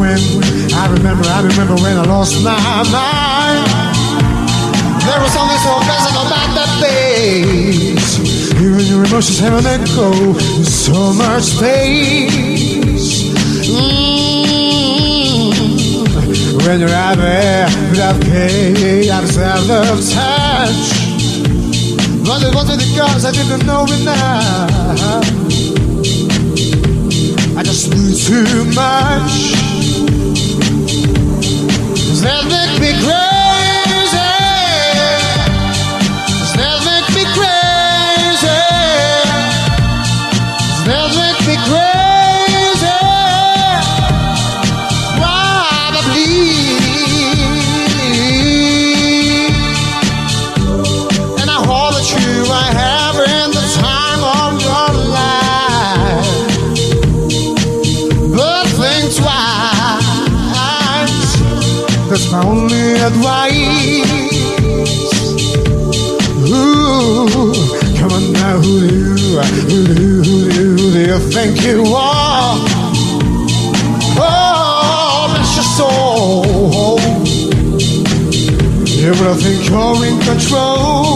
remember when I lost my mind. There was something so pleasant about that face. Even your emotions have an echo in so much space. When you're out there without care, out of self-touch. But it wasn't because I didn't know it now. I just knew too much. That make me crazy. That make me crazy. That make me crazy. Why the bleed? And I hold the truth I have in the time of your life. But think twice. That's my only advice. Ooh, come on now, who do you think you are? Oh, bless your soul. You will think you're in control.